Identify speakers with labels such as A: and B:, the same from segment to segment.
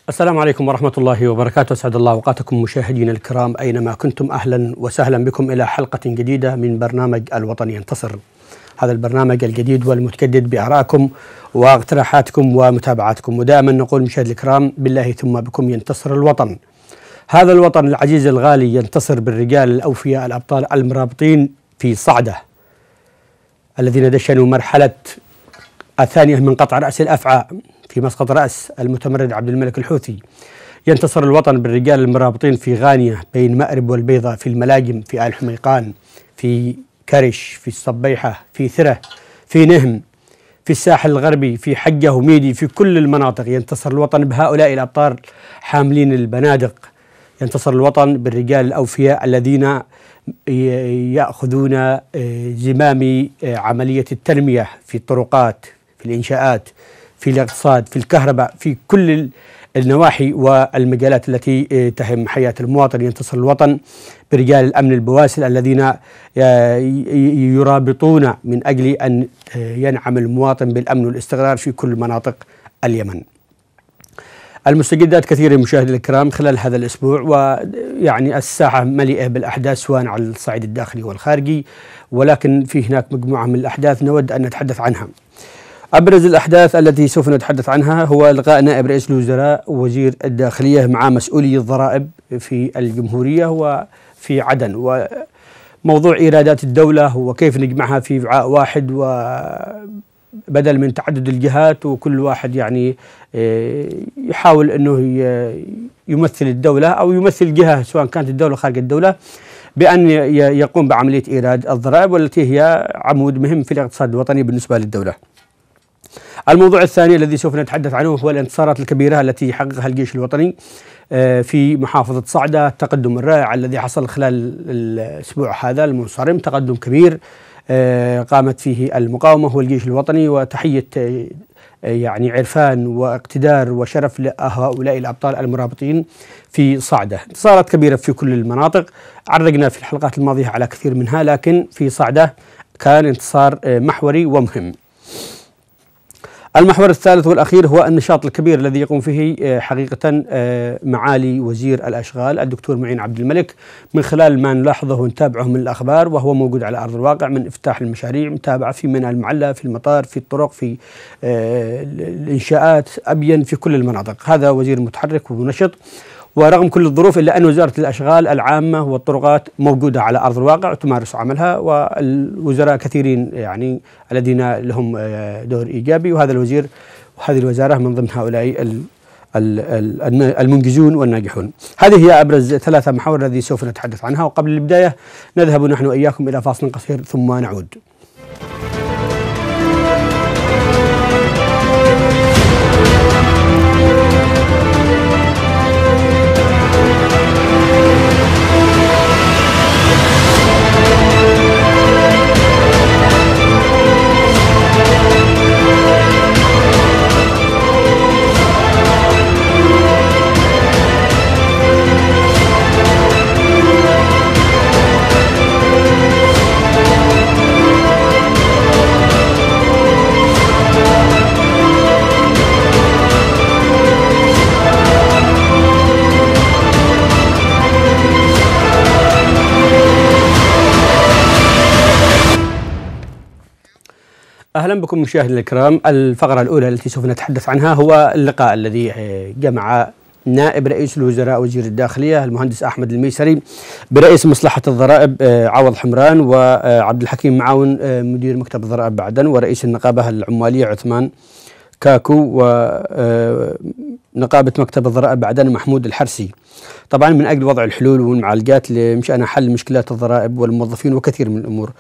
A: السلام عليكم ورحمة الله وبركاته. أسعد الله أوقاتكم مشاهدينا الكرام أينما كنتم، أهلا وسهلا بكم إلى حلقة جديدة من برنامج الوطن ينتصر. هذا البرنامج الجديد والمتجدد بآرائكم واقتراحاتكم ومتابعاتكم، ودائما نقول مشاهدينا الكرام بالله ثم بكم ينتصر الوطن. هذا الوطن العزيز الغالي ينتصر بالرجال الأوفياء الأبطال المرابطين في صعدة، الذين دشنوا مرحلة الثانية من قطع رأس الأفعى في مسقط رأس المتمرد عبد الملك الحوثي. ينتصر الوطن بالرجال المرابطين في غانية بين مأرب والبيضة، في الملاجم، في آل حميقان، في كرش، في الصبيحة، في ثرة، في نهم، في الساحل الغربي، في حجة وميدي، في كل المناطق. ينتصر الوطن بهؤلاء الأبطال حاملين البنادق. ينتصر الوطن بالرجال الأوفياء الذين يأخذون زمام عملية التنمية في الطرقات، في الإنشاءات، في الاقتصاد، في الكهرباء، في كل النواحي والمجالات التي تهم حياة المواطن. ينتصر الوطن برجال الأمن البواسل الذين يرابطون من أجل أن ينعم المواطن بالأمن والاستقرار في كل مناطق اليمن. المستجدات كثيرة مشاهدينا الكرام خلال هذا الأسبوع، ويعني الساحة مليئة بالأحداث سواء على الصعيد الداخلي والخارجي، ولكن في هناك مجموعة من الأحداث نود أن نتحدث عنها. أبرز الأحداث التي سوف نتحدث عنها هو إلغاء نائب رئيس الوزراء ووزير الداخلية مع مسؤولي الضرائب في الجمهورية وفي عدن، وموضوع إيرادات الدولة وكيف نجمعها في وعاء واحد وبدل من تعدد الجهات، وكل واحد يعني يحاول أنه يمثل الدولة أو يمثل جهة سواء كانت الدولة خارج الدولة، بأن يقوم بعملية إيراد الضرائب والتي هي عمود مهم في الاقتصاد الوطني بالنسبة للدولة. الموضوع الثاني الذي سوف نتحدث عنه هو الانتصارات الكبيرة التي حققها الجيش الوطني في محافظة صعدة. التقدم الرائع الذي حصل خلال الأسبوع هذا المنصرم، تقدم كبير قامت فيه المقاومة والجيش الوطني، وتحية يعني عرفان واقتدار وشرف لهؤلاء الأبطال المرابطين في صعدة. انتصارات كبيرة في كل المناطق، عرقنا في الحلقات الماضية على كثير منها، لكن في صعدة كان انتصار محوري ومهم. المحور الثالث والأخير هو النشاط الكبير الذي يقوم فيه حقيقة معالي وزير الأشغال الدكتور معين عبد الملك، من خلال ما نلاحظه ونتابعه من الأخبار وهو موجود على أرض الواقع، من إفتاح المشاريع، متابعة في منى المعلى، في المطار، في الطرق، في الإنشاءات، أبين في كل المناطق. هذا وزير متحرك ونشط، ورغم كل الظروف إلا أن وزارة الأشغال العامة والطرقات موجودة على أرض الواقع وتمارس عملها، والوزراء كثيرين يعني الذين لهم دور إيجابي، وهذا الوزير وهذه الوزارة من ضمن هؤلاء المنجزون والناجحون. هذه هي أبرز ثلاثة محاور الذي سوف نتحدث عنها، وقبل البداية نذهب نحن وإياكم إلى فاصل قصير ثم نعود. أهلا بكم مشاهدينا الكرام. الفقرة الأولى التي سوف نتحدث عنها هو اللقاء الذي جمع نائب رئيس الوزراء وزير الداخلية المهندس أحمد الميسري برئيس مصلحة الضرائب عوض حمران، وعبد الحكيم معاون مدير مكتب الضرائب بعدن، ورئيس النقابة العمالية عثمان كاكو، ونقابة مكتب الضرائب بعدن محمود الحرسي، طبعا من أجل وضع الحلول والمعالجات لمشان حل مشكلات الضرائب والموظفين وكثير من الأمور.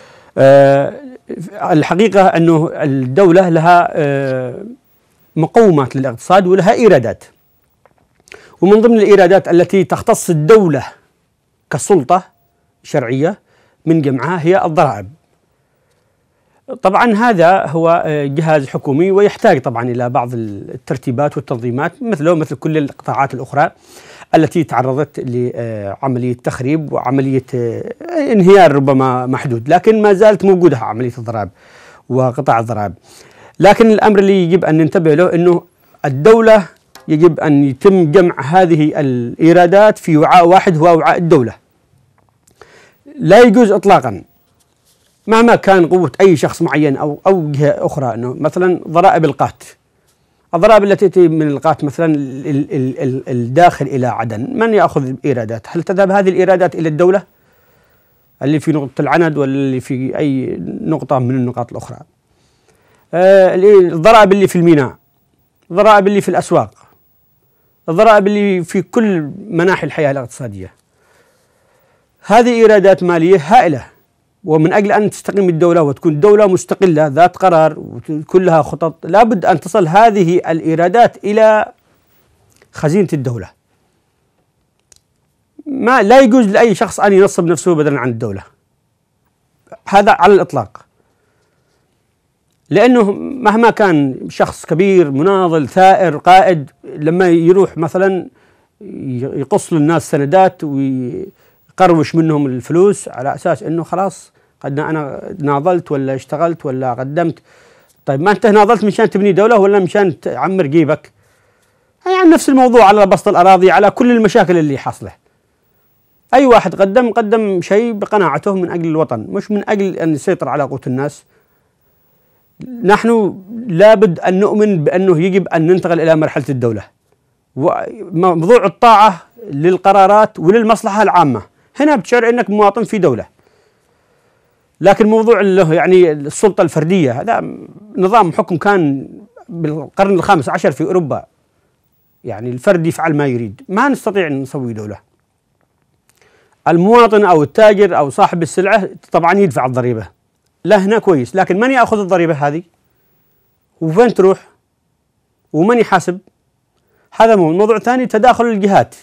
A: الحقيقة أنه الدولة لها مقومات للاقتصاد ولها إيرادات، ومن ضمن الإيرادات التي تختص الدولة كسلطة شرعية من جمعها هي الضرائب. طبعا هذا هو جهاز حكومي ويحتاج طبعا إلى بعض الترتيبات والتنظيمات مثل كل القطاعات الأخرى التي تعرضت لعملية تخريب وعملية انهيار ربما محدود، لكن ما زالت موجودة عملية الضرائب وقطاع الضرائب. لكن الأمر اللي يجب أن ننتبه له أنه الدولة يجب أن يتم جمع هذه الإيرادات في وعاء واحد هو وعاء الدولة. لا يجوز إطلاقا مهما كان قوة أي شخص معين أو جهة أخرى أنه مثلا ضرائب القات، الضرائب التي تأتي من القات مثلا الداخل إلى عدن، من يأخذ إيرادات؟ هل تذهب هذه الإيرادات إلى الدولة اللي في نقطة العند ولا اللي في أي نقطة من النقاط الأخرى؟ الضرائب اللي في الميناء، الضرائب اللي في الأسواق، الضرائب اللي في كل مناحي الحياة الاقتصادية، هذه إيرادات مالية هائلة. ومن أجل أن تستقيم الدولة وتكون دولة مستقلة ذات قرار وتكون لها خطط، لابد أن تصل هذه الإيرادات إلى خزينة الدولة. لا يجوز لأي شخص أن ينصب نفسه بدلا عن الدولة، هذا على الإطلاق. لأنه مهما كان شخص كبير مناضل ثائر قائد، لما يروح مثلا يقص للناس سندات ويقروش منهم الفلوس على أساس أنه خلاص قد أنا ناضلت ولا اشتغلت ولا قدمت. طيب ما أنت ناضلت مشان تبني دولة ولا مشان تعمر جيبك؟ يعني نفس الموضوع على بسط الأراضي، على كل المشاكل اللي حاصلة. أي واحد قدم شيء بقناعته من أجل الوطن، مش من أجل أن يسيطر على قوت الناس. نحن لابد أن نؤمن بأنه يجب أن ننتقل إلى مرحلة الدولة، وموضوع الطاعة للقرارات وللمصلحة العامة. هنا بتشعر أنك مواطن في دولة. لكن موضوع يعني السلطة الفردية، هذا نظام حكم كان بالقرن الخامس عشر في أوروبا، يعني الفرد يفعل ما يريد. ما نستطيع أن نسوي دولة. المواطن أو التاجر أو صاحب السلعة طبعا يدفع الضريبة، لا هنا كويس، لكن من يأخذ الضريبة هذه؟ وفين تروح؟ ومن يحاسب؟ هذا موضوع ثاني. تداخل الجهات،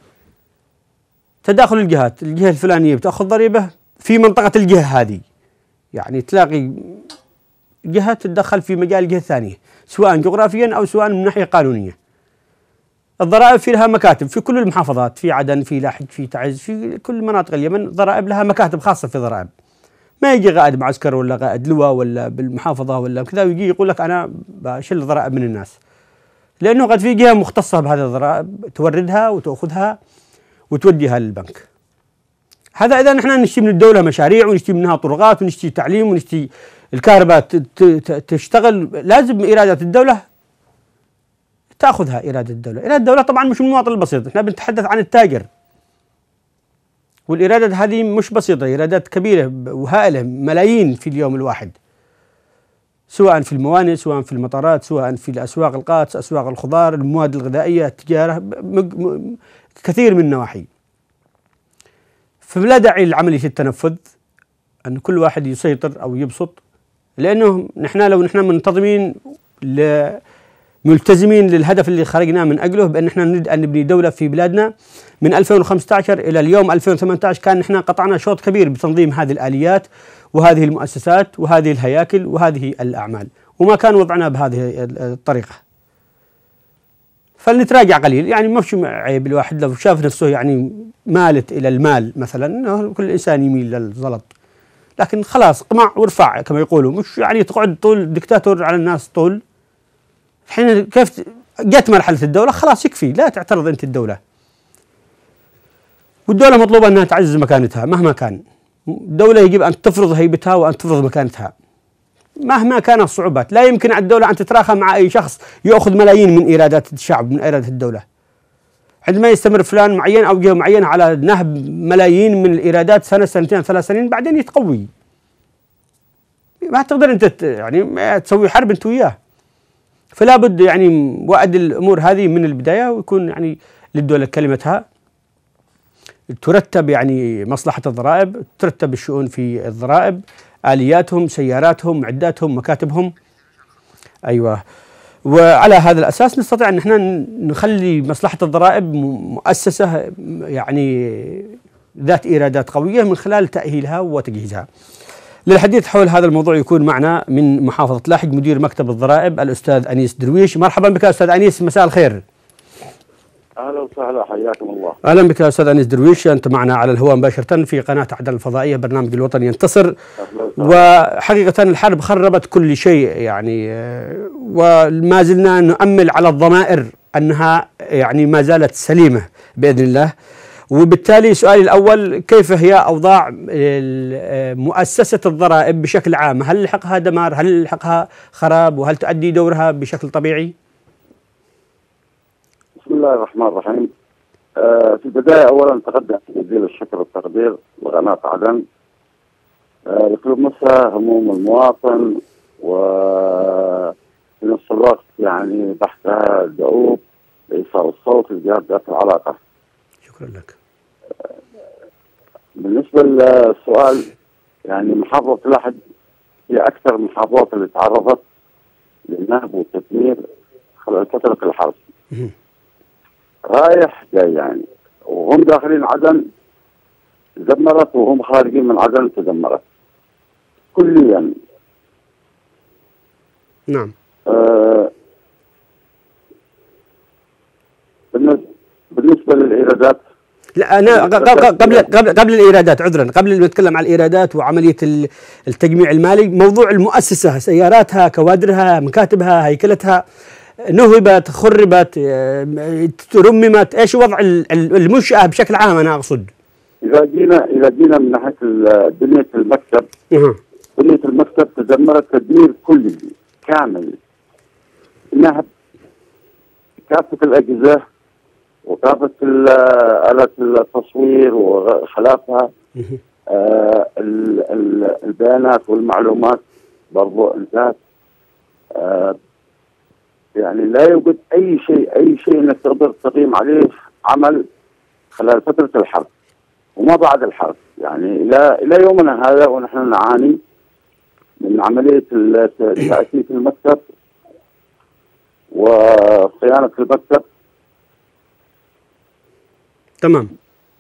A: الجهة الفلانية بتأخذ ضريبة في منطقة الجهة هذه، يعني تلاقي جهة تتدخل في مجال الجهة الثانية، سواء جغرافيا أو سواء من ناحية قانونية. الضرائب في لها مكاتب في كل المحافظات، في عدن، في لاحج، في تعز، في كل مناطق اليمن ضرائب لها مكاتب خاصة في ضرائب. ما يجي قائد معسكر ولا قائد لواء ولا بالمحافظة ولا كذا ويجي يقول لك أنا بشيل ضرائب من الناس، لأنه قد في جهة مختصة بهذه الضرائب توردها وتأخذها وتوديها للبنك. هذا إذا نحن نشتي من الدولة مشاريع ونشتي منها طرقات ونشتي تعليم ونشتي الكهرباء تشتغل، لازم إيرادات الدولة تأخذها. إيرادات الدولة طبعا مش المواطن البسيط، نحن بنتحدث عن التاجر، والإيرادات هذه مش بسيطة، إيرادات كبيرة وهائلة، ملايين في اليوم الواحد، سواء في الموانئ، سواء في المطارات، سواء في الأسواق القادس، أسواق الخضار، المواد الغذائية، التجارة، كثير من النواحي. فلا داعي لعملية التنفذ أن كل واحد يسيطر أو يبسط، لأنه لو نحن منتظمين ملتزمين للهدف اللي خرجنا من أجله، بأن نحن نريد أن نبني دولة في بلادنا. من 2015 إلى اليوم 2018 كان نحن قطعنا شوط كبير بتنظيم هذه الآليات وهذه المؤسسات وهذه الهياكل وهذه الأعمال، وما كان وضعنا بهذه الطريقة. فلنتراجع قليل، يعني ما في عيب الواحد لو شاف نفسه يعني مالت إلى المال مثلا، كل إنسان يميل للزلط، لكن خلاص قمع وارفع كما يقولوا، مش يعني تقعد طول دكتاتور على الناس طول. حين كيف جت مرحلة الدولة خلاص يكفي، لا تعترض أنت الدولة. والدولة مطلوبة أنها تعزز مكانتها مهما كان. الدولة يجب أن تفرض هيبتها وأن تفرض مكانتها مهما كانت الصعوبات. لا يمكن على الدولة أن تتراخى مع أي شخص يأخذ ملايين من إيرادات الشعب، من إيرادات الدولة. عندما يستمر فلان معين أو جهة معينة على نهب ملايين من الإيرادات سنة، سنتين، 3 سنين، بعدين يتقوي. ما تقدر أنت يعني تسوي حرب أنت وياه. فلا بد يعني وعد الأمور هذه من البداية، ويكون يعني للدولة كلمتها، ترتب يعني مصلحة الضرائب، ترتب الشؤون في الضرائب، آلياتهم، سياراتهم، معداتهم، مكاتبهم. أيوة. وعلى هذا الأساس نستطيع أن احنا نخلي مصلحة الضرائب مؤسسة يعني ذات إيرادات قوية من خلال تأهيلها وتجهيزها. للحديث حول هذا الموضوع يكون معنا من محافظة لاحج مدير مكتب الضرائب الأستاذ أنيس درويش. مرحبا بك أستاذ أنيس، مساء الخير.
B: أهلا وسهلا، حياكم الله.
A: أهلا بك أستاذ أنيس درويش، أنت معنا على الهواء مباشرة في قناة عدن الفضائية، برنامج الوطن ينتصر. وحقيقة الحرب خربت كل شيء يعني، وما زلنا نؤمل على الضمائر أنها يعني ما زالت سليمة بإذن الله. وبالتالي سؤالي الأول، كيف هي أوضاع مؤسسة الضرائب بشكل عام؟ هل لحقها دمار؟ هل لحقها خراب؟ وهل تؤدي دورها بشكل طبيعي؟
B: بسم الله الرحمن الرحيم. في البداية أولا تقدم جزيل الشكر والتقدير لقناة عدن لتلمسها هموم المواطن، وفي نفس الوقت يعني بحثها دؤوب لإيصال الصوت لجهات ذات العلاقة.
A: شكرا لك.
B: بالنسبة للسؤال، يعني محافظة لحج هي أكثر المحافظات اللي تعرضت للنهب والتدمير خلال فترة الحرب. رايح جاي يعني، وهم داخلين عدن تدمرت، وهم خارجين من عدن تدمرت كليا.
A: نعم.
B: بالنسبة للإيرادات،
A: لا أنا قبل الإيرادات، عذرا، قبل ما نتكلم عن الإيرادات وعملية التجميع المالي، موضوع المؤسسة، سياراتها، كوادرها، مكاتبها، هيكلتها، نهبت، خربت، رممت، ايش وضع المنشأة بشكل عام؟ أنا أقصد
B: إذا جينا من ناحية بنية المكتب، بنية المكتب تدمرت تدمير كلي كامل، نهب كافة الأجهزة وكافة آلات التصوير وخلافها، البيانات والمعلومات برضو انتهت. يعني لا يوجد أي شيء أنك تقدر تقيم عليه عمل خلال فترة الحرب وما بعد الحرب. يعني إلى يومنا هذا ونحن نعاني من عملية تأسيس المكتب وصيانة المكتب.
A: تمام.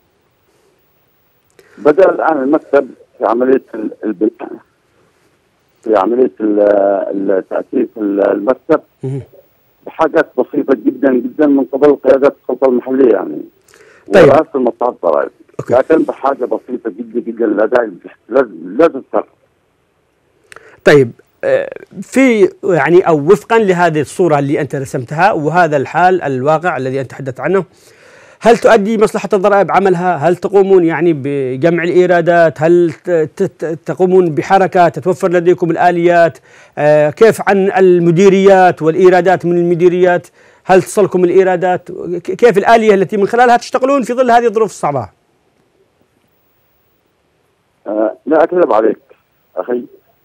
B: بدأ الآن المكتب في عملية البناء، في عملية تأسيس المكتب بحاجات بسيطة جدا جدا من قبل قيادة السلطة المحلية يعني.
A: طيب.
B: ورئاسة المصلحة الضرائب، لكن بحاجة بسيطة جدا جدا لا تذكر.
A: طيب، في يعني أو وفقا لهذه الصورة اللي أنت رسمتها وهذا الحال الواقع الذي أنت تحدثت عنه، هل تؤدي مصلحة الضرائب عملها؟ هل تقومون يعني بجمع الإيرادات؟ هل تقومون بحركة؟ تتوفر لديكم الآليات؟ كيف عن المديريات والإيرادات من المديريات؟ هل تصلكم الإيرادات؟ كيف الآلية التي من خلالها تشتغلون في ظل هذه الظروف الصعبة؟
B: لا أكذب عليك أخي،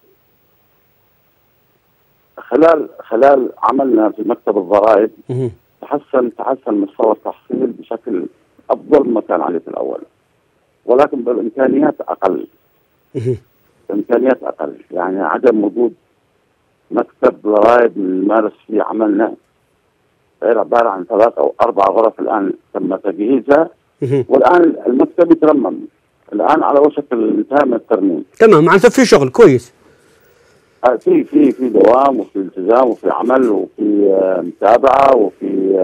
B: خلال عملنا في مكتب الضرائب تحسن مستوى التحصيل بشكل أفضل ما كان عليه في الأول، ولكن بالإمكانيات أقل. إمكانيات أقل، يعني عدم وجود مكتب ضرائب نمارس فيه عملنا، غير عبارة عن 3 أو 4 غرف الآن تم تجهيزها، والآن المكتب يترمم، الآن على وشك الانتهاء من الترميم.
A: تمام، معناته في شغل كويس.
B: في دوام وفي التزام وفي عمل وفي متابعة وفي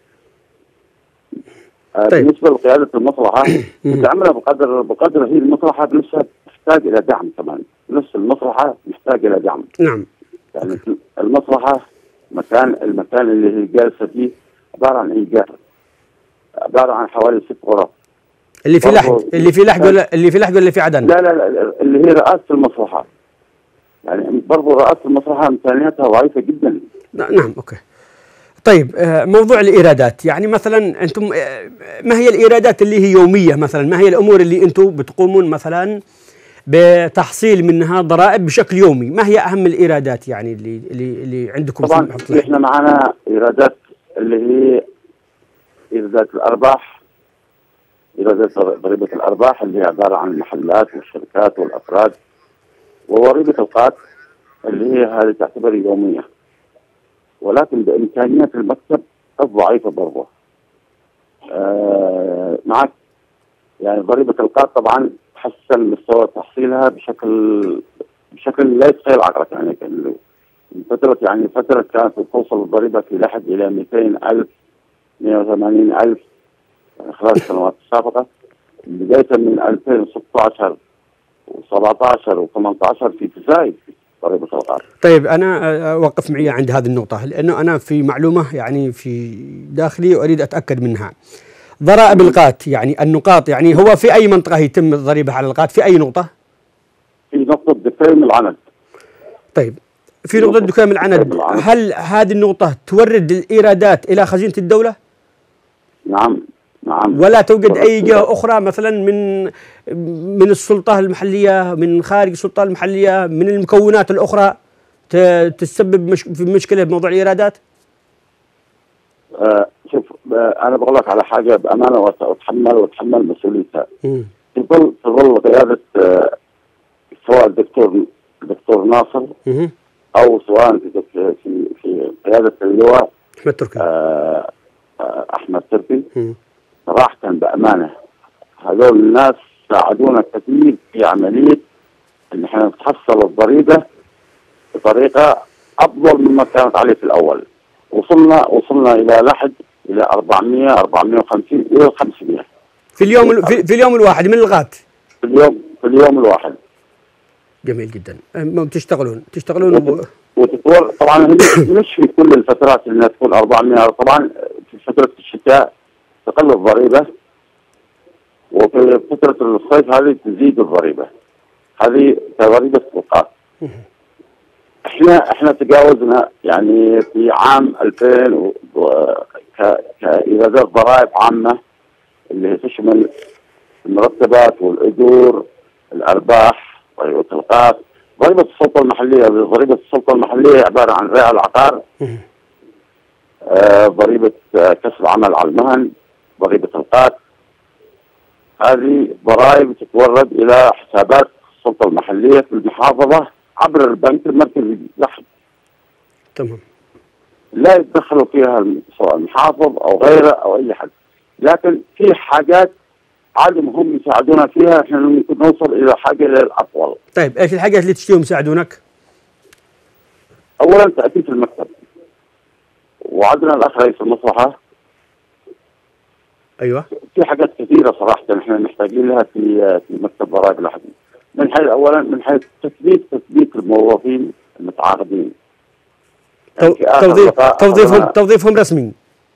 A: طيب.
B: بالنسبة لقيادة المصلحة بتعملها بقدر هي المصلحة بنفسها تحتاج إلى دعم كمان، نفس المصلحة محتاج إلى دعم.
A: نعم.
B: يعني المصلحة المكان اللي هي جالسة فيه عبارة عن إيجار، عبارة عن حوالي 6 غرف.
A: اللي في لحج ولا اللي في عدن؟
B: لا اللي هي رئاسة المصلحة، يعني برضو رئاسة المصلحة إمكانياتها ضعيفة جدا.
A: نعم. أوكي. طيب، موضوع الإيرادات، يعني مثلا أنتم ما هي الإيرادات اللي هي يومية؟ مثلا ما هي الأمور اللي أنتم بتقومون مثلا بتحصيل منها ضرائب بشكل يومي؟ ما هي أهم الإيرادات يعني اللي عندكم؟
B: طبعا إحنا معنا إيرادات اللي هي إيرادات الأرباح، إيرادات ضريبة الأرباح اللي هي عبارة عن المحلات والشركات والأفراد، وضريبة القات اللي هي هذه تعتبر يومية، ولكن بإمكانيات المكتب الضعيفة برضه. معك يعني ضريبة القات طبعا تحسن مستوى تحصيلها بشكل لا يتخيل عقلك. يعني فترة كانت توصل الضريبة في لحد إلى 200,000 180,000 خلال السنوات السابقة، بداية من 2016 و17 و18 في تزايد ضريبة الغاز.
A: طيب أنا أوقف معي عند هذه النقطة، لأنه أنا في معلومة يعني في داخلي أريد أتأكد منها. ضرائب القات يعني النقاط، يعني هو في أي منطقة يتم الضريبة على القات؟ في أي نقطة؟
B: في نقطة دكيم العند.
A: طيب في نقطة دكيم العند، هل هذه النقطة تورد الإيرادات إلى خزينة الدولة؟
B: نعم نعم.
A: ولا توجد أي جهة أخرى مثلا من السلطة المحلية، من خارج السلطة المحلية، من المكونات الأخرى تسبب في مشكلة بموضوع الإيرادات؟
B: شوف، أنا بقول لك على حاجة بأمانة وأتحمل مسؤوليتها. في ظل قيادة سواء الدكتور ناصر أو سواء في قيادة اللواء
A: أحمد تركي.
B: أحمد تركي. صراحة بأمانة هذول الناس ساعدونا كثير في عملية إن احنا نتحصل الضريبة بطريقة أفضل مما كانت عليه في الأول. وصلنا إلى 400 450 إلى 500
A: في اليوم الواحد من الغات.
B: في اليوم الواحد.
A: جميل جدا. تشتغلون
B: وتطور طبعا. مش في كل الفترات انها تكون 400. طبعا في فترة الشتاء تقل الضريبة، وفي فترة الصيف هذه تزيد الضريبة. هذه ضريبة الطاقات. احنا تجاوزنا يعني في عام 2000 كإيرادات ضرائب عامة اللي هي تشمل المرتبات والأجور، الأرباح، ضريبة الطاقات، ضريبة السلطة المحلية. ضريبة السلطة المحلية عبارة عن ريع العقار، ضريبة كسب عمل على المهن، ضريبة القات. هذه ضرائب تتورد إلى حسابات السلطة المحلية في المحافظة عبر البنك المركزي لحد.
A: تمام.
B: لا يتدخلوا فيها سواء المحافظ أو غيره أو أي حد، لكن في حاجات عادم هم يساعدونا فيها. احنا ممكن نوصل إلى حاجة للأطول.
A: طيب ايش الحاجات اللي تشتيهم يساعدونك؟
B: أولا تأتي في المكتب، وعندنا الأخ رئيس المصلحة.
A: أيوة.
B: في حاجات كثيرة صراحة احنا محتاجين لها في مكتب ضرائب الأحد. من حيث أولا من حيث تثبيت الموظفين المتعاقدين.
A: يعني توظيفهم رسمي.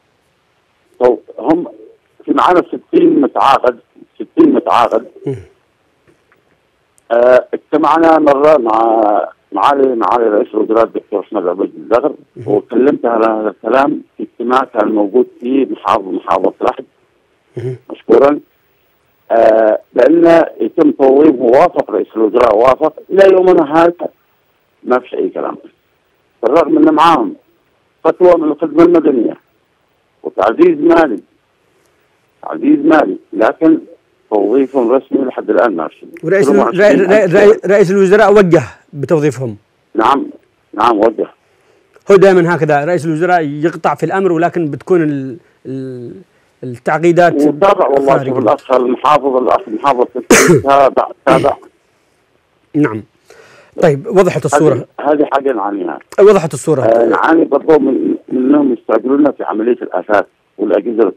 B: هم في معنا 60 متعاقد. اجتمعنا مرة مع معالي رئيس الوزراء الدكتور احمد عبد الزغر، وكلمت على هذا الكلام في اجتماع كان موجود فيه محافظة لحد مشكورا. لأن يتم توظيفه، وافق رئيس الوزراء، وافق. إلى يومنا هذا ما فيش أي كلام، بالرغم أن معاهم فتوى من الخدمة المدنية وتعزيز مالي، لكن توظيف رسمي لحد الآن ما في.
A: رئيس الوزراء وجه بتوظيفهم.
B: نعم وجه.
A: هو دائما هكذا، رئيس الوزراء يقطع في الأمر، ولكن بتكون التعقيدات.
B: وتابع والله. شوف الأخ المحافظ تابع.
A: نعم. طيب وضحت الصورة.
B: هذه حاجة نعانيها.
A: وضحت الصورة.
B: نعاني برضو منهم يستعجلون في عملية الآفات والأجهزة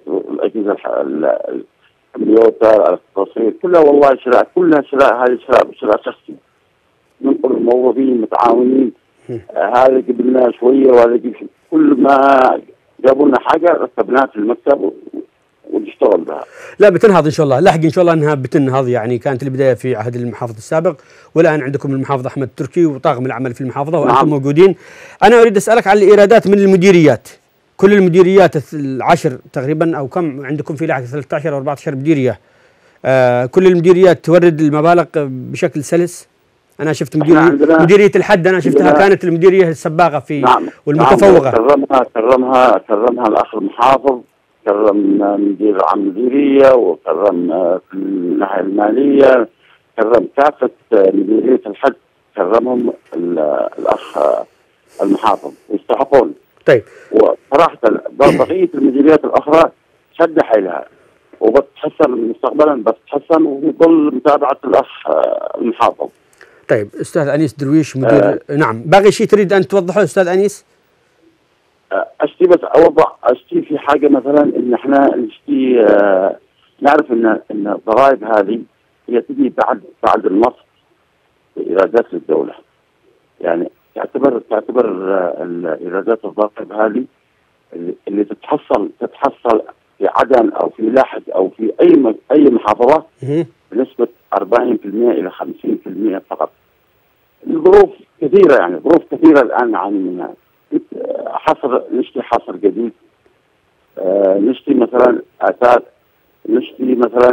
B: الكمبيوتر، التصوير، كلها والله شراء. هذه شراء شخصي. ننقل الموظفين متعاونين. هذا جبنا شوية وهذا كل ما جابوا لنا حاجة رتبناها في المكتب ونشتغل بها.
A: لا بتنهض ان شاء الله، لاحق ان شاء الله انها بتنهض. يعني كانت البدايه في عهد المحافظ السابق، والان عندكم المحافظ احمد تركي وطاقم العمل في المحافظه وانتم موجودين. انا اريد اسالك عن الايرادات من المديريات. كل المديريات العشر تقريبا، او كم عندكم في لحق 13 او 14 مديريه، كل المديريات تورد المبالغ بشكل سلس. انا شفت مديريه الحد، انا شفتها كانت المديريه السباقه في.
B: نعم.
A: والمتفوقه.
B: كرمها الاخ المحافظ، كرم مدير عام مديريه، وكرم في الناحيه الماليه، كرم كافه مديريه الحد، كرمهم الاخ المحافظ ويستحقون.
A: طيب.
B: وصراحه بقيه المديريات الاخرى شد حيلها وبتحسن مستقبلا، بتتحسن، وبتضل متابعه الاخ المحافظ.
A: طيب استاذ انيس درويش مدير. نعم، باقي شيء تريد ان توضحه استاذ انيس؟
B: اشتي بس اشتي في حاجه، مثلا ان احنا نشتي نعرف ان الضرائب هذه هي تجي بعد النصب في ايرادات الدوله. يعني تعتبر الايرادات الضرائب هذه اللي تتحصل في عدن او في لاحج او في اي محافظه بنسبه 40% الى 50% فقط. الظروف كثيره، يعني ظروف كثيره الان نعاني منها. نشتي حصر جديد، نشتي مثلا اثاث، نشتي مثلا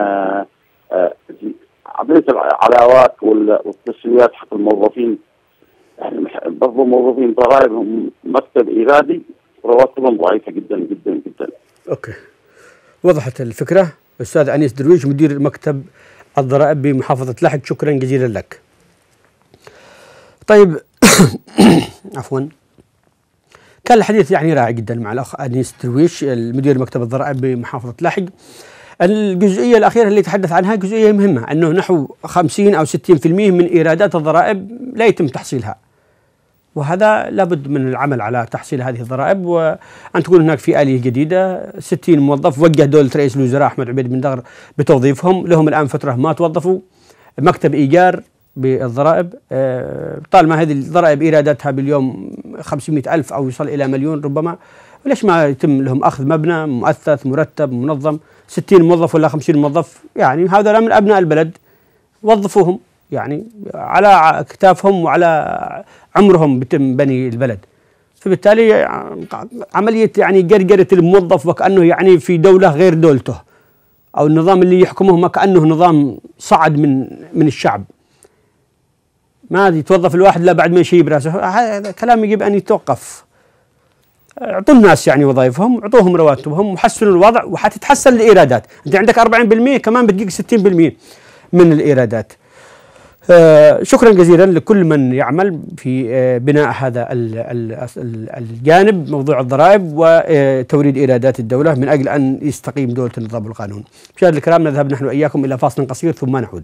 B: عمليه العلاوات والتسويات حق الموظفين. يعني برضه موظفين ضرائبهم مكتب ايرادي رواتبهم ضعيفه جدا جدا جدا.
A: اوكي، وضحت الفكره. استاذ انيس درويش مدير مكتب الضرائب بمحافظه لحج، شكرا جزيلا لك. طيب عفوا، كان الحديث يعني رائع جدا مع الاخ انيس درويش المدير مكتب الضرائب بمحافظه لحج. الجزئيه الاخيره اللي تحدث عنها جزئيه مهمه، انه نحو 50 او 60% من ايرادات الضرائب لا يتم تحصيلها، وهذا لابد من العمل على تحصيل هذه الضرائب، وأن تكون هناك في آلية جديدة. 60 موظف وجه دولة رئيس الوزراء أحمد عبيد بن دغر بتوظيفهم، لهم الآن فترة ما توظفوا. مكتب إيجار بالضرائب، طالما هذه الضرائب إيراداتها باليوم 500,000 أو يصل إلى مليون ربما، ليش ما يتم لهم أخذ مبنى مؤثث مرتب منظم؟ 60 موظف ولا 50 موظف، يعني هذا من أبناء البلد، وظفوهم يعني على أكتافهم وعلى عمرهم بتم بني البلد. فبالتالي عملية يعني قرقرة الموظف وكأنه يعني في دولة غير دولته، أو النظام اللي يحكمه ما كأنه نظام صعد من الشعب. ما يتوظف الواحد لا بعد ما يشيب راسه، هذا كلام يجب أن يتوقف. اعطوا الناس يعني وظائفهم، اعطوهم رواتبهم، وحسنوا الوضع وحتتحسن الإيرادات. أنت عندك 40% كمان بتجيك 60% من الإيرادات. شكرا جزيلا لكل من يعمل في بناء هذا الجانب، موضوع الضرائب وتوريد إيرادات الدولة من أجل أن يستقيم دولة النظام والقانون. مشاهدينا الكرام، نذهب نحن وإياكم إلى فاصل قصير ثم نعود.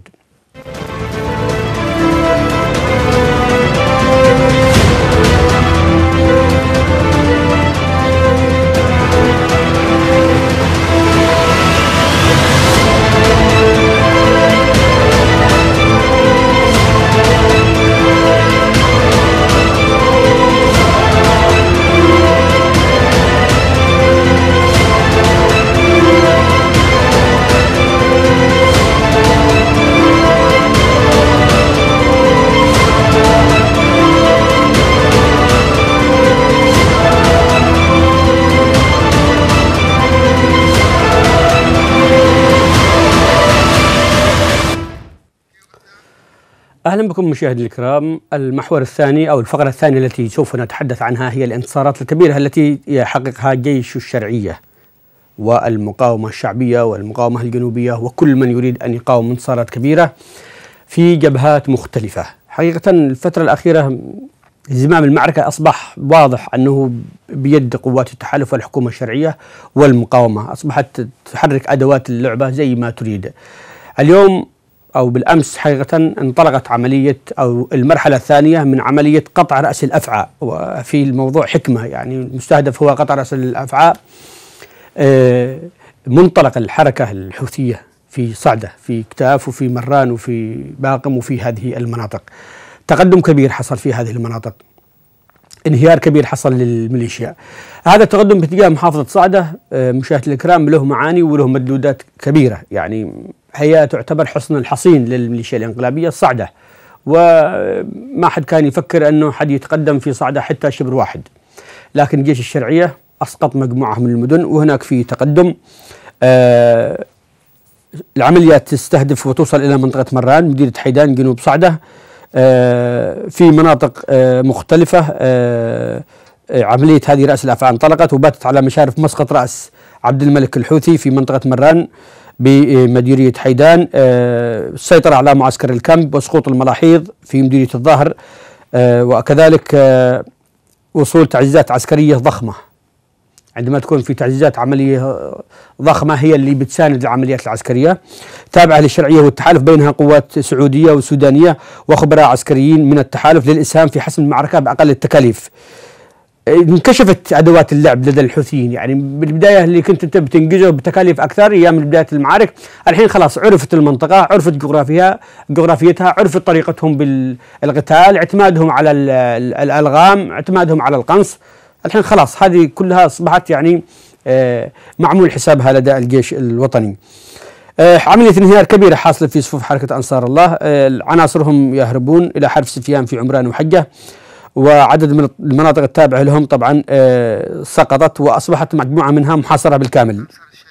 A: أهلا بكم مشاهدينا الكرام. المحور الثاني أو الفقرة الثانية التي سوف نتحدث عنها هي الانتصارات الكبيرة التي يحققها جيش الشرعية والمقاومة الشعبية والمقاومة الجنوبية وكل من يريد أن يقاوم انتصارات كبيرة في جبهات مختلفة. حقيقة الفترة الأخيرة زمام المعركة أصبح واضح أنه بيد قوات التحالف والحكومة الشرعية والمقاومة، أصبحت تحرك أدوات اللعبة زي ما تريد. اليوم أو بالأمس حقيقة انطلقت عملية أو المرحلة الثانية من عملية قطع رأس الأفعى، وفي الموضوع حكمة، يعني المستهدف هو قطع رأس الأفعى. منطلق الحركة الحوثية في صعدة، في كتاف وفي مران وفي باقم وفي هذه المناطق. تقدم كبير حصل في هذه المناطق، انهيار كبير حصل للميليشيا. هذا التقدم باتجاه محافظة صعدة مشاهدينا الكرام له معاني وله مدلولات كبيرة، يعني هي تعتبر حصن الحصين للميليشيا الانقلابية صعدة، وما حد كان يفكر أنه حد يتقدم في صعدة حتى شبر واحد، لكن جيش الشرعية أسقط مجموعة من المدن وهناك في تقدم. العمليات تستهدف وتوصل إلى منطقة مران مديرية حيدان جنوب صعدة. في مناطق مختلفة عملية هذه رأس الأفعى انطلقت وباتت على مشارف مسقط رأس عبد الملك الحوثي في منطقة مران بمديرية حيدان، السيطرة على معسكر الكامب وسقوط الملاحيض في مديرية الظاهر، وكذلك وصول تعزيزات عسكرية ضخمة. عندما تكون في تعزيزات عملية ضخمة هي اللي بتساند العمليات العسكرية، تابعة للشرعية والتحالف، بينها قوات سعودية وسودانية وخبراء عسكريين من التحالف للإسهام في حسم المعركة بأقل التكاليف. انكشفت ادوات اللعب لدى الحوثيين. يعني بالبدايه اللي كنت انت بتنجزه بتكاليف اكثر ايام بدايه المعارك، الحين خلاص عرفت المنطقه، عرفت جغرافيتها، عرفت طريقتهم بالقتال، اعتمادهم على الالغام، اعتمادهم على القنص. الحين خلاص هذه كلها اصبحت يعني معمول حسابها لدى الجيش الوطني. عملية انهيار كبيرة حاصلة في صفوف حركة أنصار الله، عناصرهم يهربون إلى حرف سفيان في عمران وحجة، وعدد من المناطق التابعة لهم طبعا سقطت، وأصبحت مجموعة منها محاصرة بالكامل.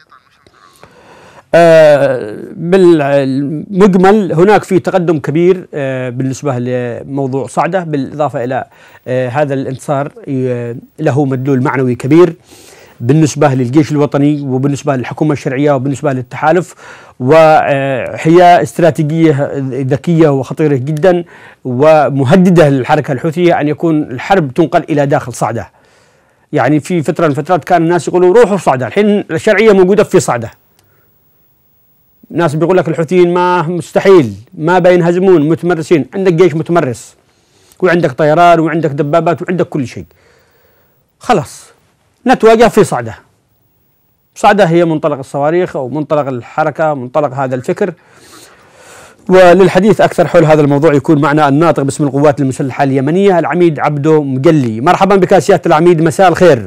A: بالمجمل هناك في تقدم كبير بالنسبة لموضوع صعدة، بالإضافة إلى هذا الانتصار له مدلول معنوي كبير بالنسبة للجيش الوطني وبالنسبة للحكومة الشرعية وبالنسبة للتحالف، وهي استراتيجية ذكية وخطيرة جدا ومهددة للحركة الحوثية أن يكون الحرب تنقل إلى داخل صعدة. يعني في فترة من فترات كان الناس يقولوا روحوا صعدة، الحين الشرعية موجودة في صعدة. ناس بيقول لك الحوثيين ما مستحيل، ما بينهزمون، متمرسين. عندك جيش متمرس وعندك طيران وعندك دبابات وعندك كل شيء. خلاص نتواجه في صعدة. صعدة هي منطلق الصواريخ أو منطلق الحركة، منطلق هذا الفكر. وللحديث أكثر حول هذا الموضوع يكون معنا الناطق باسم القوات المسلحة اليمنية العميد عبدو مقلي. مرحبا بك سيادة العميد، مساء الخير.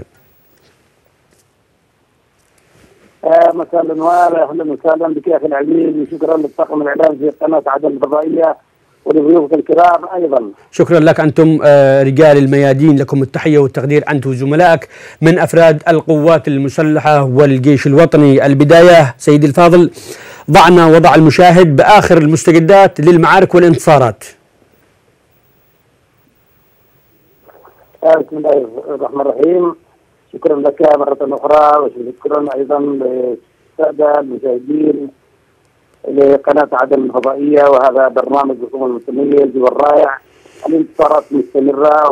C: مساء الانوار، اهلا وسهلا بك يا اخي العزيز، وشكرا للطاقم الاعلامي في قناه عدن الفضائيه ولضيوفك الكرام ايضا.
A: شكرا لك، انتم رجال الميادين، لكم التحيه والتقدير انتم وزملائك من افراد القوات المسلحه والجيش الوطني. البدايه سيدي الفاضل، ضعنا وضع المشاهد باخر المستجدات للمعارك والانتصارات.
C: بسم الله الرحمن الرحيم. شكرا لك مرة أخرى، وشكرا أيضا للسادة المشاهدين لقناة عدن الفضائية، وهذا برنامج الحكومة المتميز والرائع. الانتصارات مستمرة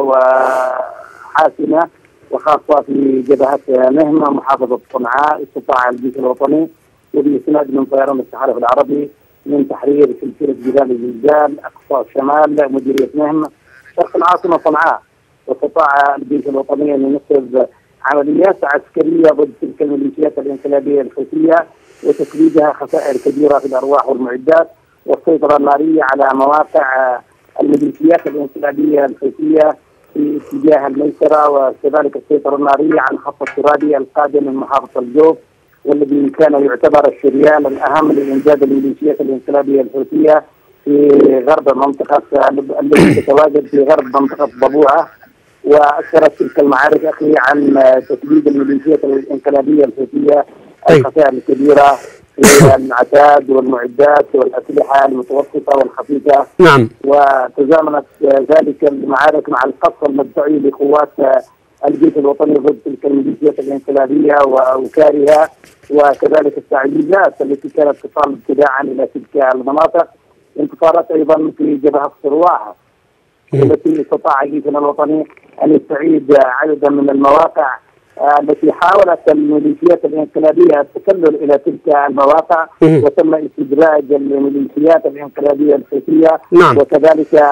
C: وحاسمة، وخاصة في جبهة نهمة محافظة صنعاء. استطاع الجيش الوطني وبإسناد من طيران التحالف العربي من تحرير سلسلة جبال الزلزال أقصى شمال مديرية نهم شرق العاصمة صنعاء. واستطاع الجيش الوطني أن ينفذ عمليات عسكرية ضد تلك الميليشيات الانقلابية الحوثية وتكليدها خسائر كبيرة في الأرواح والمعدات، والسيطرة النارية على مواقع الميليشيات الانقلابية الحوثية في اتجاه الميسرة، وكذلك السيطرة النارية على الخط الترابي القادم من محافظة الجوف، والذي كان يعتبر الشريان الأهم لإمداد الميليشيات الانقلابية الحوثية في غرب منطقة التي تتواجد في غرب منطقة ضبوعة. وأثرت تلك المعارك أخي عن تسديد الميليشيات الانقلابية الحوثية الخسائر الكبيرة في العتاد والمعدات والأسلحة المتوسطة والخفيفة.
A: نعم.
C: وتزامنت ذلك المعارك مع القصف المدفعي لقوات الجيش الوطني ضد تلك الميليشيات الانقلابية وأوكارها، وكذلك التعزيزات التي كانت تصل ابتداء إلى تلك المناطق. انتصارات أيضا في جبهة صرواح التي استطاع جيشنا الوطني أن يستعيد عددا من المواقع التي حاولت الميليشيات الانقلابية التسلل إلى تلك المواقع، وتم استدراج الميليشيات الانقلابية الحوثية.
A: نعم.
C: وكذلك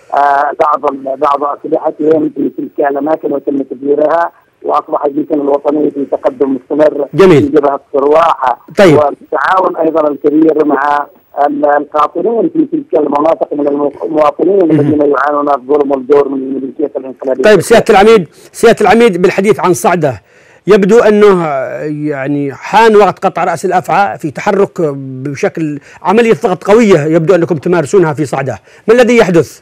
C: بعض أسلحتهم في تلك الأماكن وتم تدميرها، وأصبح جيشنا الوطني في تقدم مستمر.
A: جميل.
C: في جبهة صرواح.
A: طيب.
C: والتعاون أيضا الكبير مع القاطنين في تلك المناطق من المواطنين الذين يعانون الظلم والجور من الميليشيات الانقلابية.
A: طيب سيادة العميد بالحديث عن صعدة، يبدو أنه يعني حان وقت قطع رأس الأفعى في تحرك بشكل عملية ضغط قوية يبدو أنكم تمارسونها في صعدة، ما الذي يحدث؟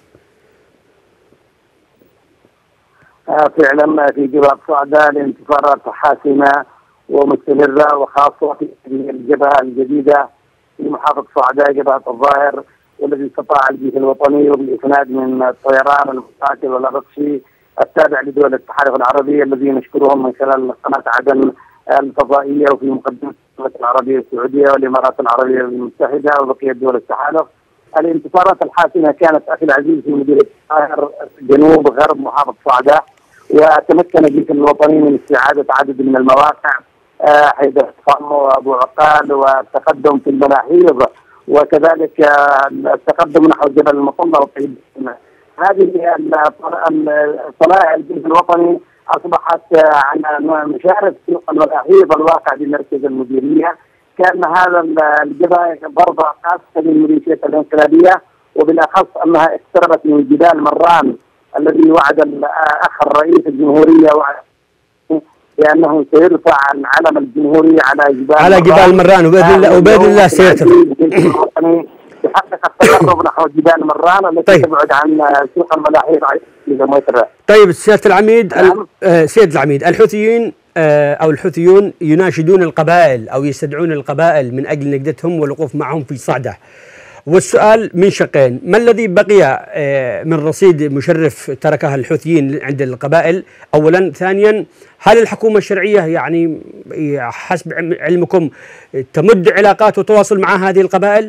C: فعلا في جبهة صعدة الانتصارات حاسمة ومستمرة، وخاصة في الجبهة الجديدة في محافظة صعدة جبهة الظاهر، والذي استطاع الجيش الوطني وبالإسناد من الطيران المقاتل والأبطشي التابع لدول التحالف العربي الذي نشكرهم من خلال قناة عدن الفضائية وفي مقدمة المملكة العربية السعودية والإمارات العربية المتحدة وبقية دول التحالف. الانتصارات الحاسمة كانت أخي العزيز في مديرية الظاهر جنوب غرب محافظة صعدة، وتمكن الجيش الوطني من استعادة عدد من المواقع حيدر صم وابو عقال، والتقدم في الملاحيض، وكذلك التقدم نحو جبل المطلة وطيب. هذه صنائع الجيش الوطني أصبحت مشارف سوق الملاحيض الواقع بمركز المديرية. كان هذا الجبهة برضه خاصة للميليشيات الانقلابية، وبالأخص أنها اقتربت من جبال مران الذي وعد الأخ الرئيس الجمهورية بأنه سيرفع علم الجمهورية على جبال
A: مران، وبإذن الله سيرتفع.
C: يحقق التقرب نحو جبال مران التي تبعد عن سوق الملاحيض.
A: طيب سيادة العميد، سيادة العميد، الحوثيين أو الحوثيون يناشدون القبائل أو يستدعون القبائل من أجل نجدتهم والوقوف معهم في صعدة. والسؤال من شقين: ما الذي بقي من رصيد مشرف تركها الحوثيين عند القبائل أولا؟ ثانيا، هل الحكومة الشرعية يعني حسب علمكم تمد علاقات وتواصل مع هذه القبائل؟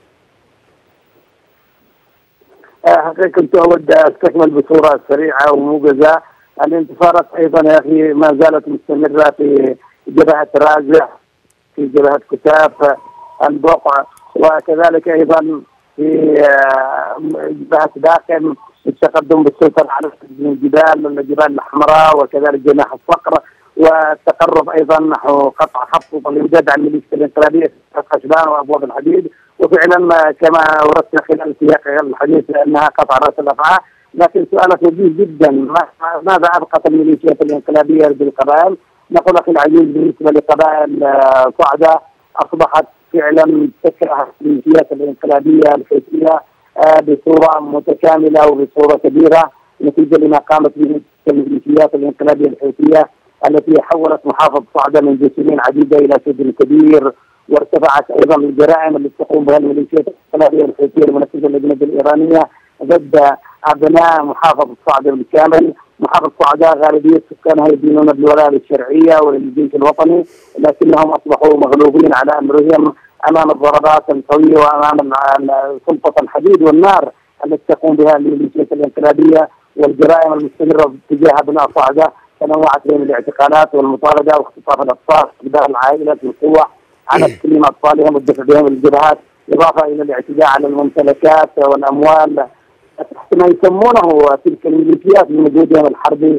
C: حقيقة كنت أود أستكمل بصورة سريعة وموجزة. الانتصارات أيضا يا أخي ما زالت مستمرة في جبهة رازع، في جبهة كتاف البقع، وكذلك أيضا في جبهة داخل التقدم بالسيطرة على الجبال الحمراء، وكذلك جناح الصقر، والتقرب أيضا نحو قطع خط الإمداد عن الميليشيا الانقلابية في خشبان وأبواب الحديد. وفعلا كما وردنا خلال سياق الحديث أنها قطع رأس الأفعى. لكن سؤالك وجيه جدا: ماذا أبقت الميليشيات الانقلابية بالقبائل؟ نقول أخي العزيز، بالنسبة لقبائل صعدة أصبحت فعلا تكره الميليشيات الانقلابية الحوثية بصورة متكاملة وبصورة كبيرة، نتيجة لما قامت به الميليشيات الانقلابية الحوثية التي حولت محافظة صعدة من جسيمين عديدة إلى سجن كبير، وارتفعت أيضا الجرائم التي تقوم بها الميليشيات الانقلابية الحوثية المنفذة للأجنبية الإيرانية ضد أبناء محافظة صعدة بالكامل. محافظة صعدة غالبية سكانها يدينون بالولاء للشرعية وللجيش الوطني، لكنهم أصبحوا مغلوبين على أمرهم أمام الضربات القوية وأمام سلطة الحديد والنار التي تقوم بها الميليشيات الانقلابية، والجرائم المستمرة تجاه أبناء صعدة تنوعت بين الاعتقالات والمطاردة واختطاف الأطفال وإخبار العائلات بالقوة على تسليم أطفالهم والدفع بهم الجبهات، إضافة إلى الاعتداء على الممتلكات والأموال تحت ما يسمونه تلك الميليشيات من وجودهم الحربي.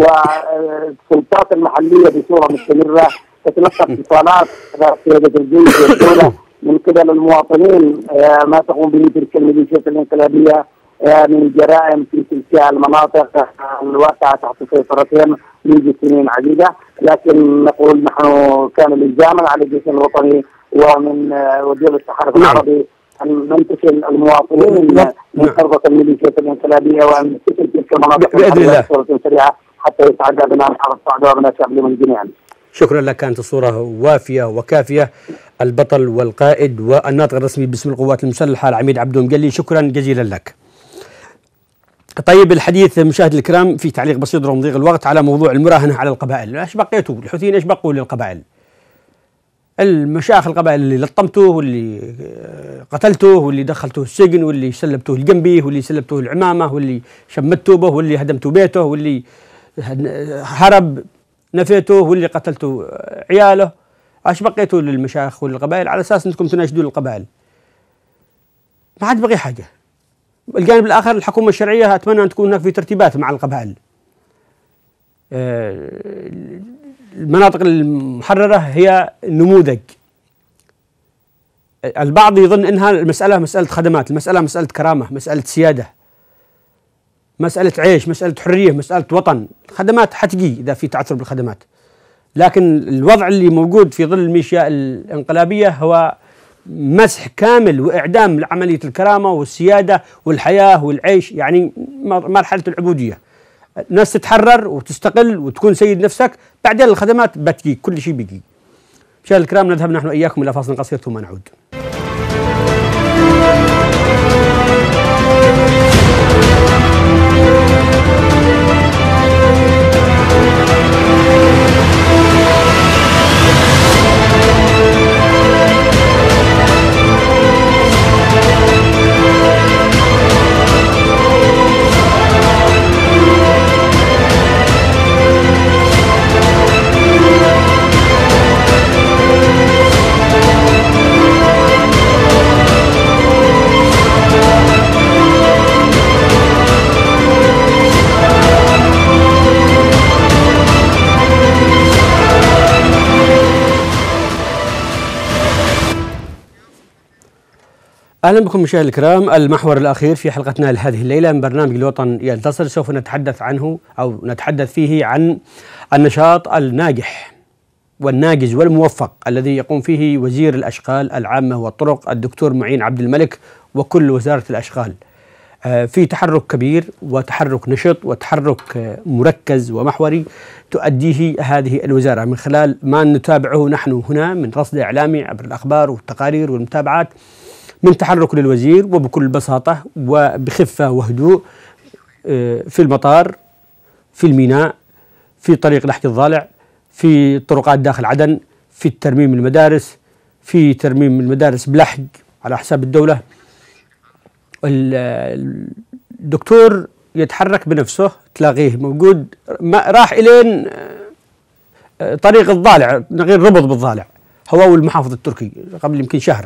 C: والسلطات المحلية بصورة مستمرة تتلقى اتصالات قيادة الجيش والدولة من قبل المواطنين ما تقوم به تلك الميليشيات الانقلابية من جرائم في تلك المناطق الواقعة تحت سيطرتهم منذ سنين عديدة. لكن نقول نحن كان لزاما على الجيش الوطني ومن ودول التحالف العربي أن ننتقل المواطنين من قربة الميليشيات الانقلابية وأن ننتقل تلك المناطق
A: بإذن الله
C: بصورة سريعة حتى يسعد أبناء محافظة صعدة وأبناء شعب اليمن جميعا.
A: شكرا لك، كانت الصورة وافية وكافية. البطل والقائد والناطق الرسمي باسم القوات المسلحة العميد عبدو مقلي، شكرا جزيلا لك. طيب الحديث مشاهد الكرام في تعليق بسيط رغم ضيق الوقت على موضوع المراهنة على القبائل. ايش بقيتوا الحوثيين؟ ايش بقوا للقبائل؟ المشايخ القبائل اللي لطمتوه واللي قتلتوه واللي دخلتوه السجن واللي سلبتوه الجنبي واللي سلبتوه العمامة واللي شمتوه به واللي هدمتوا بيته واللي هرب نفيته واللي قتلتوا عياله. ايش بقيتوا للمشايخ والقبائل على اساس انكم تناشدون القبائل؟ ما عاد بقي حاجة. الجانب الآخر الحكومة الشرعية أتمنى أن تكون هناك في ترتيبات مع القبائل. المناطق المحررة هي نموذج. البعض يظن أنها المسألة مسألة خدمات، المسألة مسألة كرامة، مسألة سيادة، مسألة عيش، مسألة حرية، مسألة وطن. خدمات حتجي إذا في تعثر بالخدمات، لكن الوضع اللي موجود في ظل الميليشيا الانقلابية هو مسح كامل وإعدام لعملية الكرامة والسيادة والحياة والعيش، يعني مرحلة العبودية. الناس تتحرر وتستقل وتكون سيد نفسك، بعدين الخدمات بتجي، كل شيء بيجي. مشاهدينا الكرام، نذهب نحن إياكم إلى فاصل قصير ثم نعود. أهلا بكم مشاهدينا الكرام. المحور الأخير في حلقتنا لهذه الليلة من برنامج الوطن ينتصر، سوف نتحدث عنه أو نتحدث فيه عن النشاط الناجح والناجز والموفق الذي يقوم فيه وزير الأشغال العامة والطرق الدكتور معين عبد الملك وكل وزارة الأشغال في تحرك كبير وتحرك نشط وتحرك مركز ومحوري تؤديه هذه الوزارة من خلال ما نتابعه نحن هنا من رصد إعلامي عبر الأخبار والتقارير والمتابعات، من تحرك للوزير وبكل بساطة وبخفة وهدوء في المطار، في الميناء، في طريق لحج الضالع، في طرقات داخل عدن، في ترميم المدارس، في ترميم المدارس بلحج على حساب الدولة. الدكتور يتحرك بنفسه، تلاقيه موجود راح إلين طريق الضالع، غير ربط بالضالع، هو والمحافظ التركي قبل يمكن شهر.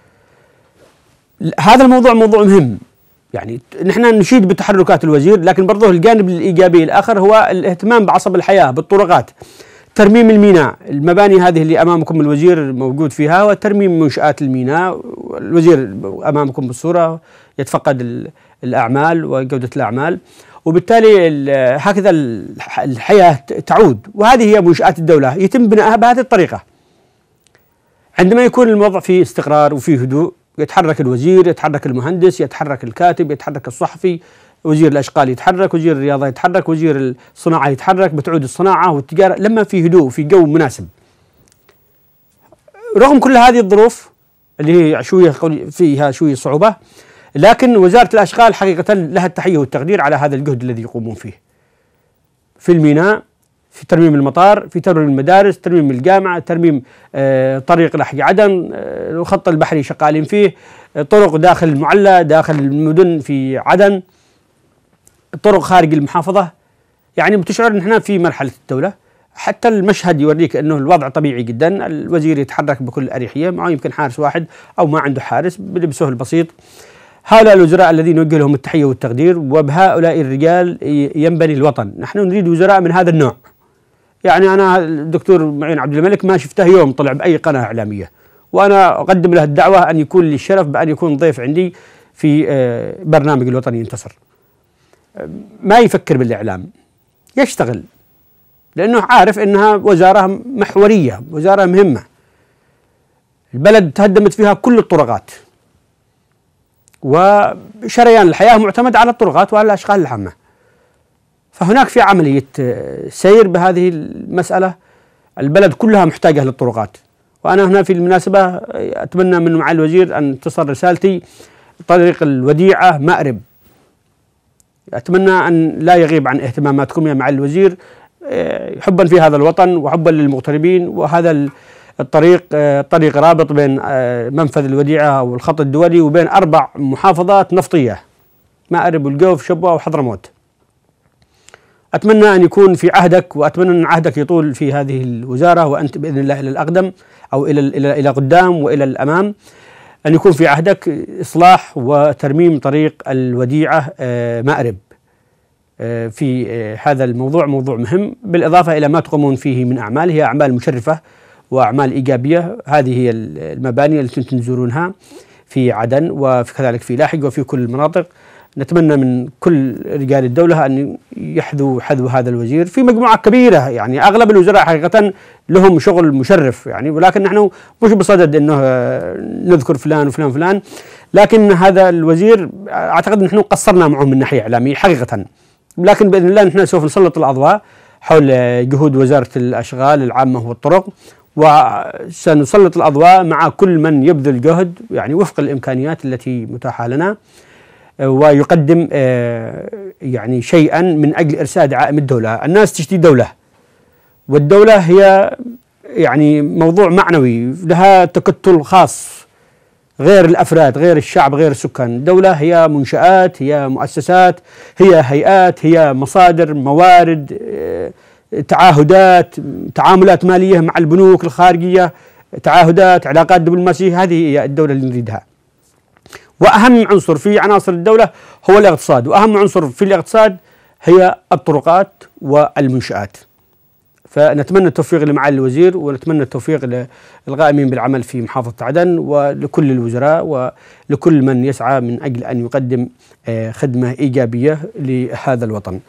A: هذا الموضوع موضوع مهم، يعني نحن نشيد بتحركات الوزير، لكن برضه الجانب الإيجابي الآخر هو الاهتمام بعصب الحياة، بالطرقات، ترميم الميناء، المباني هذه اللي أمامكم الوزير موجود فيها، وترميم منشآت الميناء. الوزير أمامكم بالصورة يتفقد الأعمال وجودة الأعمال، وبالتالي هكذا الحياة تعود، وهذه هي منشآت الدولة يتم بنائها بهذه الطريقة. عندما يكون الوضع في استقرار وفي هدوء، يتحرك الوزير، يتحرك المهندس، يتحرك الكاتب، يتحرك الصحفي، وزير الأشغال يتحرك، وزير الرياضة يتحرك، وزير الصناعة يتحرك، بتعود الصناعة والتجارة لما في هدوء وفي جو مناسب. رغم كل هذه الظروف اللي هي فيها شوية صعوبة، لكن وزارة الأشغال حقيقة لها التحية والتقدير على هذا الجهد الذي يقومون فيه في الميناء، في ترميم المطار، في ترميم المدارس، ترميم الجامعة، ترميم طريق لحج عدن، الخط البحري شغالين فيه، طرق داخل المعلى، داخل المدن في عدن، طرق خارج المحافظة. يعني بتشعر ان احنا في مرحلة الدولة، حتى المشهد يوريك انه الوضع طبيعي جدا. الوزير يتحرك بكل أريحية، معه يمكن حارس واحد او ما عنده حارس بلبسه البسيط. هؤلاء الوزراء الذين نوجه لهم التحية والتقدير، وبهؤلاء الرجال ينبني الوطن. نحن نريد وزراء من هذا النوع. يعني أنا الدكتور معين عبد الملك ما شفته يوم طلع بأي قناة إعلامية، وأنا أقدم له الدعوة أن يكون لي الشرف بأن يكون ضيف عندي في برنامج الوطن ينتصر. ما يفكر بالإعلام، يشتغل، لأنه عارف أنها وزارة محورية، وزارة مهمة. البلد تهدمت فيها كل الطرقات، وشريان الحياة معتمد على الطرقات وعلى الأشغال العامة. فهناك في عملية سير بهذه المسألة، البلد كلها محتاجة للطرقات. وأنا هنا في المناسبة أتمنى من معالي الوزير أن تصل رسالتي: طريق الوديعة مأرب، أتمنى أن لا يغيب عن اهتماماتكم يا معالي الوزير، حبا في هذا الوطن وحبا للمغتربين. وهذا الطريق طريق رابط بين منفذ الوديعة والخط الدولي وبين 4 محافظات نفطية: مأرب والجوف شبوة وحضرموت. أتمنى أن يكون في عهدك، وأتمنى أن عهدك يطول في هذه الوزارة، وأنت بإذن الله إلى الأقدم أو إلى قدام وإلى الأمام، أن يكون في عهدك إصلاح وترميم طريق الوديعة مأرب. في هذا الموضوع موضوع مهم، بالإضافة إلى ما تقومون فيه من أعمال، هي أعمال مشرفة وأعمال إيجابية. هذه هي المباني التي تنزلونها في عدن وكذلك في لاحج وفي كل المناطق. نتمنى من كل رجال الدولة أن يحذوا حذو هذا الوزير في مجموعة كبيرة. يعني أغلب الوزراء حقيقة لهم شغل مشرف، يعني ولكن نحن مش بصدد أنه نذكر فلان وفلان فلان، لكن هذا الوزير أعتقد نحن قصرنا معه من ناحية إعلامية حقيقة. لكن بإذن الله نحن سوف نسلط الأضواء حول جهود وزارة الأشغال العامة والطرق، وسنسلط الأضواء مع كل من يبذل جهد يعني وفق الإمكانيات التي متاحة لنا، ويقدم يعني شيئا من أجل إرساء دعائم الدولة. الناس تشتي دولة، والدولة هي يعني موضوع معنوي، لها تكتل خاص غير الأفراد، غير الشعب، غير السكان. الدولة هي منشآت، هي مؤسسات، هي هيئات، هي مصادر، موارد، تعاهدات، تعاملات مالية مع البنوك الخارجية، تعاهدات، علاقات دبلوماسية. هذه هي الدولة اللي نريدها. وأهم عنصر في عناصر الدولة هو الاقتصاد، وأهم عنصر في الاقتصاد هي الطرقات والمنشآت. فنتمنى التوفيق لمعالي الوزير، ونتمنى التوفيق للقائمين بالعمل في محافظة عدن، ولكل الوزراء ولكل من يسعى من أجل أن يقدم خدمة إيجابية لهذا الوطن.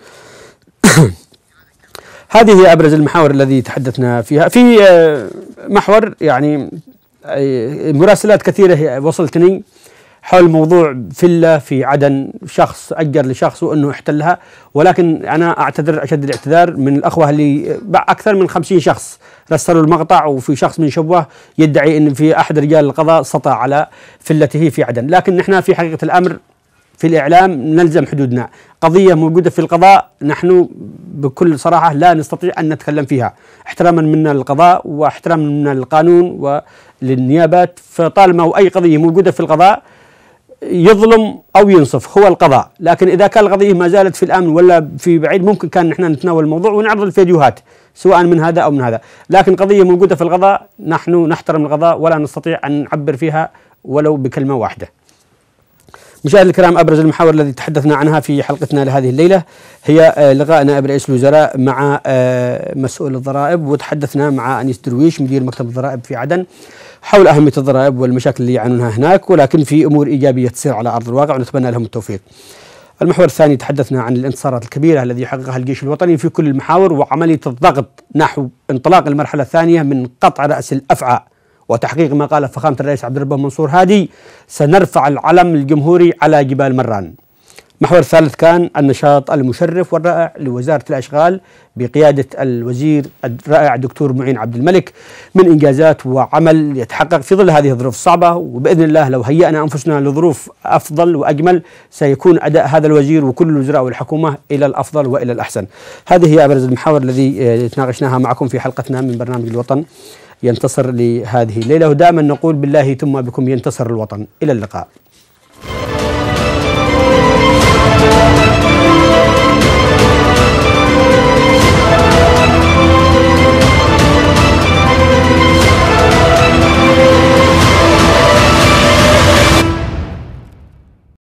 A: هذه هي أبرز المحاور الذي تحدثنا فيها. في محور يعني مراسلات كثيرة وصلتني حول موضوع فيلا في عدن، شخص أجر لشخص وأنه احتلها، ولكن أنا أعتذر أشد الاعتذار من الأخوة اللي أكثر من 50 شخص رسلوا المقطع، وفي شخص من شبوه يدعي أن في أحد رجال القضاء سطع على فلته في عدن. لكن نحن في حقيقة الأمر في الإعلام نلزم حدودنا. قضية موجودة في القضاء نحن بكل صراحة لا نستطيع أن نتكلم فيها، احتراما منا للقضاء واحتراما منا للقانون وللنيابات. فطالما أي قضية موجودة في القضاء يظلم أو ينصف هو القضاء، لكن إذا كان القضية ما زالت في الأمن ولا في بعيد ممكن كان نحن نتناول الموضوع ونعرض الفيديوهات سواء من هذا أو من هذا. لكن قضية موجودة في القضاء نحن نحترم القضاء ولا نستطيع أن نعبر فيها ولو بكلمة واحدة. مشاهدينا الكرام، أبرز المحاور التي تحدثنا عنها في حلقتنا لهذه الليلة هي لقاء نائب رئيس الوزراء مع مسؤول الضرائب، وتحدثنا مع أنيس درويش مدير مكتب الضرائب في عدن حول أهمية الضرائب والمشاكل اللي يعانونها هناك، ولكن في أمور إيجابية تصير على أرض الواقع ونتمنى لهم التوفيق. المحور الثاني تحدثنا عن الانتصارات الكبيرة التي يحققها الجيش الوطني في كل المحاور، وعملية الضغط نحو انطلاق المرحلة الثانية من قطع رأس الأفعى وتحقيق ما قال فخامة الرئيس عبد الرب منصور هادي: سنرفع العلم الجمهوري على جبال مران. المحور الثالث كان النشاط المشرف والرائع لوزارة الأشغال بقيادة الوزير الرائع دكتور معين عبد الملك من إنجازات وعمل يتحقق في ظل هذه الظروف الصعبة، وبإذن الله لو هيأنا أنفسنا لظروف أفضل وأجمل سيكون أداء هذا الوزير وكل الوزراء والحكومة إلى الأفضل وإلى الأحسن. هذه هي أبرز المحاور الذي تناقشناها معكم في حلقتنا من برنامج الوطن ينتصر لهذه الليلة، ودائما نقول بالله ثم بكم ينتصر الوطن. إلى اللقاء.